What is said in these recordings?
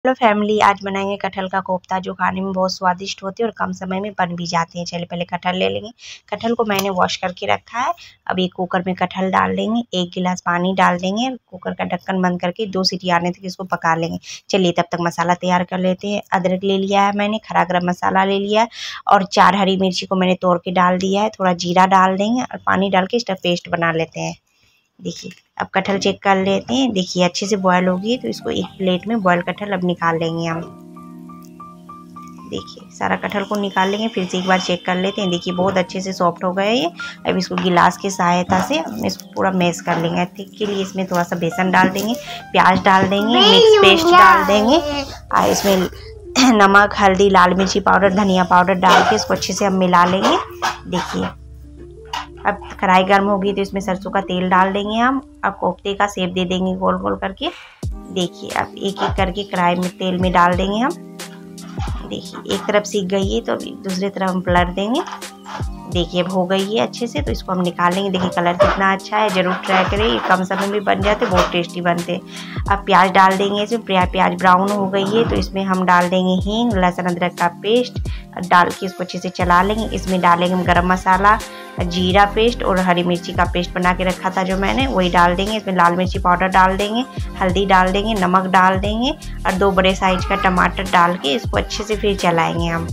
Hello family, आज बनाएंगे कटहल का कोफ्ता जो खाने में बहुत स्वादिष्ट होते हैं और कम समय में बन भी जाते हैं। चलिए पहले कटहल ले लेंगे। कटहल को मैंने वॉश करके रखा है। अब एक कुकर में कटहल डाल देंगे, 1 गिलास पानी डाल देंगे, कुकर का ढक्कन बंद करके 2 सीटी आने तक इसको पका लेंगे। चलिए तब तक मसाला तैयार कर लेते हैं। अदरक ले लिया है मैंने, खड़ा गरम मसाला ले लिया है और 4 हरी मिर्ची को मैंने तोड़ के डाल दिया है। थोड़ा जीरा डाल देंगे और पानी डाल के इसका पेस्ट बना लेते हैं। देखिए अब कटहल चेक कर लेते हैं। देखिए अच्छे से बॉयल होगी तो इसको एक प्लेट में बॉयल कटहल अब निकाल लेंगे हम। देखिए सारा कटहल को निकाल लेंगे, फिर से एक बार चेक कर लेते हैं। देखिए बहुत अच्छे से सॉफ्ट हो गए ये। अब इसको गिलास की सहायता से इसको पूरा मैश कर लेंगे। ठीक के लिए इसमें थोड़ा सा बेसन डाल देंगे, प्याज डाल देंगे, मिक्स पेस्ट डाल देंगे और इसमें नमक, हल्दी, लाल मिर्ची पाउडर, धनिया पाउडर डाल के इसको अच्छे से हम मिला लेंगे। देखिए अब कढ़ाई गर्म होगी तो इसमें सरसों का तेल डाल देंगे हम। अब कोफ्ते का शेप दे देंगे गोल गोल करके। देखिए अब एक एक करके कढ़ाई में तेल में डाल देंगे हम। देखिए एक तरफ सीख गई है तो दूसरी तरफ हम पलट देंगे। देखिए अब हो गई है अच्छे से, तो इसको हम निकाल लेंगे। देखिए कलर कितना अच्छा है, जरूर ट्राई करें, कम समय में बन जाते, बहुत टेस्टी बनते। अब प्याज डाल देंगे इसमें। प्याज ब्राउन हो गई है तो इसमें हम डाल देंगे हींग, लहसुन अदरक का पेस्ट डाल के इसको अच्छे से चला लेंगे। इसमें डालेंगे हम गरम मसाला, जीरा पेस्ट और हरी मिर्ची का पेस्ट बना के रखा था जो मैंने, वही डाल देंगे। इसमें लाल मिर्ची पाउडर डाल देंगे, हल्दी डाल देंगे, नमक डाल देंगे और 2 बड़े साइज का टमाटर डाल के इसको अच्छे से फिर चलाएंगे हम।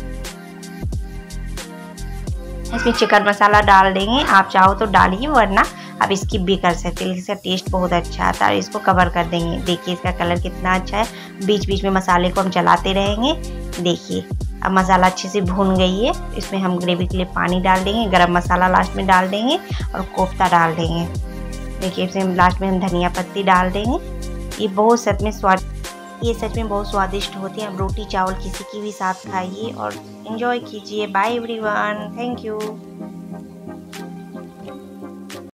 इसमें चिकन मसाला डाल देंगे, आप चाहो तो डालिए वरना आप स्किप भी कर सकते हैं। इसका टेस्ट बहुत अच्छा आता है। इसको कवर कर देंगे। देखिए इसका कलर कितना अच्छा है। बीच बीच में मसाले को हम चलाते रहेंगे। देखिए अब मसाला अच्छे से भून गई है। इसमें हम ग्रेवी के लिए पानी डाल देंगे, गरम मसाला लास्ट में डाल देंगे और कोफ्ता डाल देंगे। देखिए इसमें लास्ट में हम धनिया पत्ती डाल देंगे। ये सच में बहुत स्वादिष्ट होती है। अब रोटी चावल किसी की भी साथ खाइए और एंजॉय कीजिए। Bye everyone, thank you.